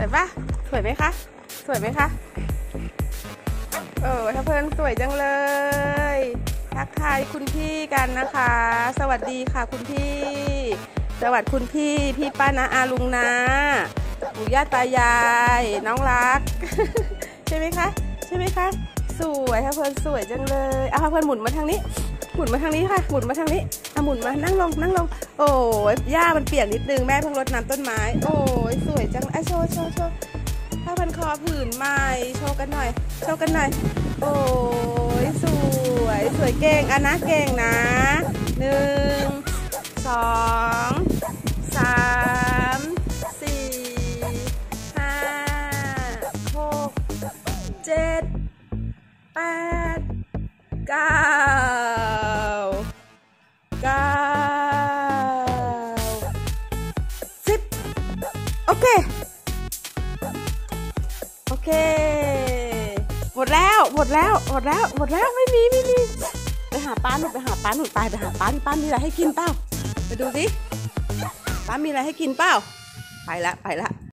วยปะสวยไหมคะสวยไหมคะถ้าเพื่อนสวยจังเลยทักทายคุณพี่กันนะคะ สวัสดีค่ะคุณพี่สวัสดีคุณพี่ป้านะอาลุงนะปู่ย่าตายายน้องรัก ใช่ไหมคะใช่ไหมคะสวยค่ะเพื่อนสวยจังเลยเพื่อนหมุนมาทางนี้หมุนมาทางนี้ค่ะหมุนมาทางนี้หมุนมานั่งลงโอ้ยหญ้ามันเปียกนิดนึงแม่เพิ่งรดน้ำต้นไม้โอ้ยสวยจังโชว์ผ้าพันคอผืนใหม่โชว์กันหน่อยโอ้ยสวยเก่งนะเก่งนะ1 2 3 4 5 6 7 8 9 10โอเคหมดแล้วไม่มีไปหาป้าหนูไปหาป้าที่ป้ามีอะไรให้กินเปล่าไปดูสิป้ามีอะไรให้กินเปล่าไปละ